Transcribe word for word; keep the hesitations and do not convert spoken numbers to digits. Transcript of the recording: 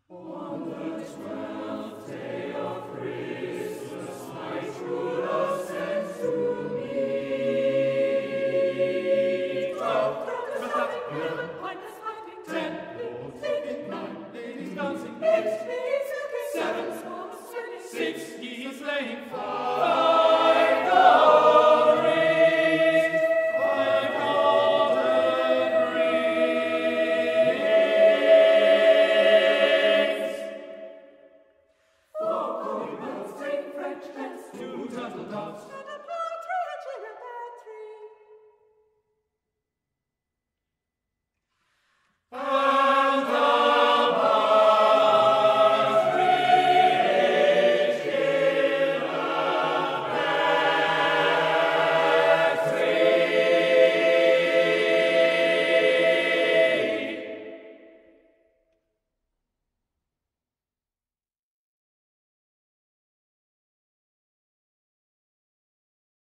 On the twelfth day of Christmas, my true love sends to me. Toc, toc, toc, toc,